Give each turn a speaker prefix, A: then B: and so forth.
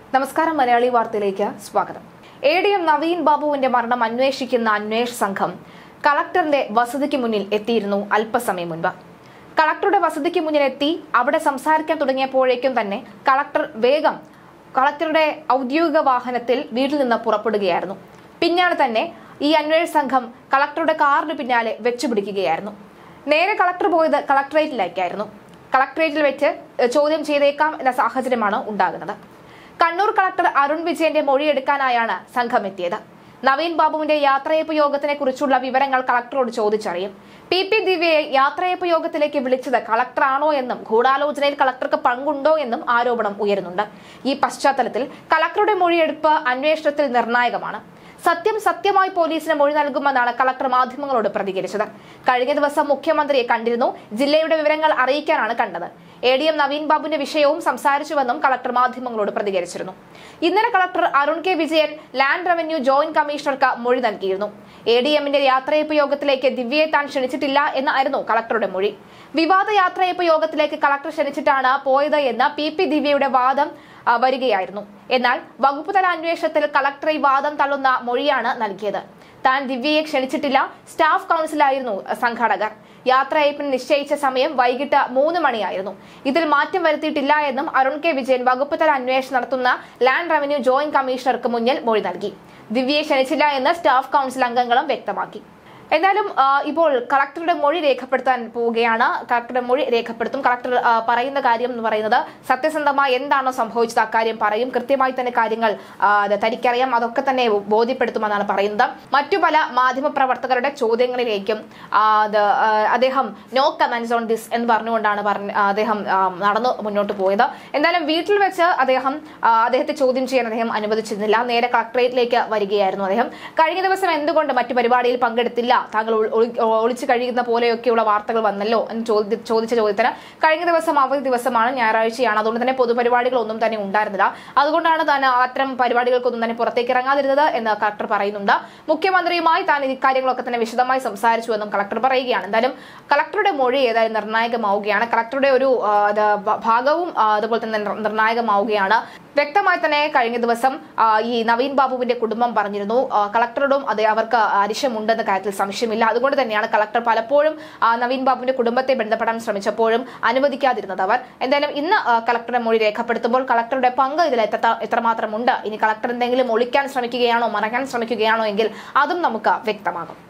A: നമസ്കാരം, മലയാളി വാർത്തയിലേക്ക് സ്വാഗതം. ADM നവീൻ ബാബുവിന്റെ മരണം അന്വേഷിക്കുന്ന അന്വേഷണ സംഘം കളക്ടറിന്റെ വസതിക്ക് മുന്നിൽ എത്തിയിരുന്നു അല്പസമയം മുൻപ്. കളക്ടറുടെ വസതിക്ക് മുന്നിലെത്തി അവിടെ സംസാരിക്കാൻ തുടങ്ങിയപ്പോഴേക്കും തന്നെ കളക്ടർ വേഗം കളക്ടറുടെ ഔദ്യോഗിക വാഹനത്തിൽ വീട്ടിൽ നിന്ന് പുറപ്പെടുകയായിരുന്നു. പിന്നാലെ തന്നെ ഈ അന്വേഷണ സംഘം കളക്ടറുടെ കാറിന് പിന്നാലെ വെച്ചുപിടിക്കുകയായിരുന്നു. നേരെ കളക്ടർ പോയത് കളക്ടറേറ്റിലേക്കായിരുന്നു. കളക്ടറേറ്റിൽ വെച്ച് ചോദ്യം ചെയ്തേക്കാം എന്ന സാഹചര്യമാണ് ഉണ്ടാകുന്നത്. കണ്ണൂർ കളക്ടർ അരുൺ വിജയന്റെ മൊഴിയെടുക്കാനായാണ് സംഘം എത്തിയത്. നവീൻ ബാബുവിന്റെ യാത്രയയപ്പ് യോഗത്തിനെ കുറിച്ചുള്ള വിവരങ്ങൾ കളക്ടറോട് ചോദിച്ചറിയും. PP ദിവ്യയെ യാത്രയയപ്പ് യോഗത്തിലേക്ക് വിളിച്ചത് കളക്ടറാണോ എന്നും ഗൂഢാലോചനയിൽ കളക്ടർക്ക് പങ്കുണ്ടോ എന്നും ആരോപണം ഉയരുന്നുണ്ട്. ഈ പശ്ചാത്തലത്തിൽ കളക്ടറുടെ മൊഴിയെടുപ്പ് അന്വേഷണത്തിൽ നിർണായകമാണ്. സത്യമായി പോലീസിന് മൊഴി നൽകുമെന്നാണ് കളക്ടർ മാധ്യമങ്ങളോട് പ്രതികരിച്ചത്. കഴിഞ്ഞ ദിവസം മുഖ്യമന്ത്രിയെ കണ്ടിരുന്നു. ജില്ലയുടെ വിവരങ്ങൾ അറിയിക്കാനാണ് കണ്ടത്. ADM നവീൻ ബാബുവിന്റെ വിഷയവും സംസാരിച്ചുവെന്നും കളക്ടർ മാധ്യമങ്ങളോട് പ്രതികരിച്ചിരുന്നു. ഇന്നലെ collector Arun K Vijayan land revenue joint കമ്മീഷണർക്ക് മൊഴി നൽകിയിരുന്നു. ADMന്റെ യാത്രയയപ്പ് യോഗത്തിലേക്ക് ദിവ്യയെ താൻ ക്ഷണിച്ചിട്ടില്ല എന്നായിരുന്നു കളക്ടറുടെ മൊഴി. വിവാദ യാത്രയയപ്പ് യോഗത്തിലേക്ക് കളക്ടർ ക്ഷണിച്ചിട്ടാണ് പോയത് എന്ന് PP ദിവ്യയുടെ വാദം വരികയായിരുന്നു. എന്നാൽ വകുപ്പ് തല അന്വേഷണത്തിൽ കളക്ടർ ഈ വാദം തള്ളുന്ന മൊഴിയാണ് നൽകിയത്. താൻ ദിവ്യയെ ക്ഷണിച്ചിട്ടില്ല. സ്റ്റാഫ് കൌൺസിലായിരുന്നു സംഘാടകർ. യാത്രയയപ്പിന് നിശ്ചയിച്ച സമയം വൈകിട്ട് 3 മണിയായിരുന്നു. ഇതിൽ മാറ്റം വരുത്തിയിട്ടില്ല എന്നും അരുൺ കെ വിജയൻ വകുപ്പ് തല അന്വേഷണം നടത്തുന്ന ലാൻഡ് റവന്യൂ ജോയിന്റ് കമ്മീഷണർക്ക് മുന്നിൽ മൊഴി നൽകി. ദിവ്യയെ ക്ഷണിച്ചില്ല എന്ന് സ്റ്റാഫ് കൌൺസിൽ അംഗങ്ങളും വ്യക്തമാക്കി. എന്തായാലും ഇപ്പോൾ കളക്ടറുടെ മൊഴി രേഖപ്പെടുത്താൻ പോവുകയാണ്. കളക്ടറുടെ മൊഴി രേഖപ്പെടുത്തും. കളക്ടർ പറയുന്ന കാര്യം എന്ന് പറയുന്നത് സത്യസന്ധമായി എന്താണോ സംഭവിച്ചത് അക്കാര്യം പറയും. കൃത്യമായി തന്നെ കാര്യങ്ങൾ തനിക്കറിയാം, അതൊക്കെ തന്നെ ബോധ്യപ്പെടുത്തുമെന്നാണ് പറയുന്നത്. മറ്റു പല മാധ്യമപ്രവർത്തകരുടെ ചോദ്യങ്ങളിലേക്കും അദ്ദേഹം നോ കമന്റ്സ് ഓൺ ദിസ് എന്ന് പറഞ്ഞുകൊണ്ടാണ് അദ്ദേഹം നടന്നു മുന്നോട്ട് പോയത്. എന്തായാലും വീട്ടിൽ വെച്ച് അദ്ദേഹത്തെ ചോദ്യം ചെയ്യാൻ അദ്ദേഹം അനുവദിച്ചിരുന്നില്ല. നേരെ കളക്ടറേറ്റിലേക്ക് വരികയായിരുന്നു അദ്ദേഹം. കഴിഞ്ഞ ദിവസം എന്തുകൊണ്ട് മറ്റു പരിപാടിയിൽ പങ്കെടുത്തില്ല, താങ്കൾ ഒളിച്ചു കഴിയുന്ന പോലെയൊക്കെയുള്ള വാർത്തകൾ വന്നല്ലോ എന്ന് ചോദിച്ച ചോദ്യത്തിന് കഴിഞ്ഞ ദിവസം അവധി ദിവസമാണ്, ഞായറാഴ്ചയാണ്, അതുകൊണ്ട് തന്നെ പൊതുപരിപാടികളൊന്നും തന്നെ ഉണ്ടായിരുന്നില്ല. അതുകൊണ്ടാണ് താൻ അത്തരം പരിപാടികൾക്കൊന്നും തന്നെ പുറത്തേക്ക് ഇറങ്ങാതിരുന്നത് എന്ന് കളക്ടർ പറയുന്നുണ്ട്. മുഖ്യമന്ത്രിയുമായി താൻ ഇക്കാര്യങ്ങളൊക്കെ തന്നെ വിശദമായി സംസാരിച്ചുവെന്നും കളക്ടർ പറയുകയാണ്. എന്തായാലും കളക്ടറുടെ മൊഴി ഏതായാലും നിർണായകമാവുകയാണ്. കളക്ടറുടെ ഒരു ഭാഗവും അതുപോലെ തന്നെ നിർണായകമാവുകയാണ്. വ്യക്തമായി തന്നെ കഴിഞ്ഞ ദിവസം ഈ നവീൻ ബാബുവിന്റെ കുടുംബം പറഞ്ഞിരുന്നു കളക്ടറോടും അവർക്ക് അരിശമുണ്ടെന്ന കാര്യത്തിൽ സംശയമില്ല. അതുകൊണ്ട് തന്നെയാണ് കളക്ടർ പലപ്പോഴും നവീൻ ബാബുവിന്റെ കുടുംബത്തെ ബന്ധപ്പെടാൻ ശ്രമിച്ചപ്പോഴും അനുവദിക്കാതിരുന്നത് അവർ. എന്തായാലും ഇന്ന് കളക്ടറുടെ മൊഴി രേഖപ്പെടുത്തുമ്പോൾ കളക്ടറുടെ പങ്ക് ഇതിൽ എത്രമാത്രമുണ്ട്, ഇനി കളക്ടർ എന്തെങ്കിലും ഒളിക്കാൻ ശ്രമിക്കുകയാണോ, മറയ്ക്കാൻ ശ്രമിക്കുകയാണോ എങ്കിൽ അതും നമുക്ക് വ്യക്തമാകും.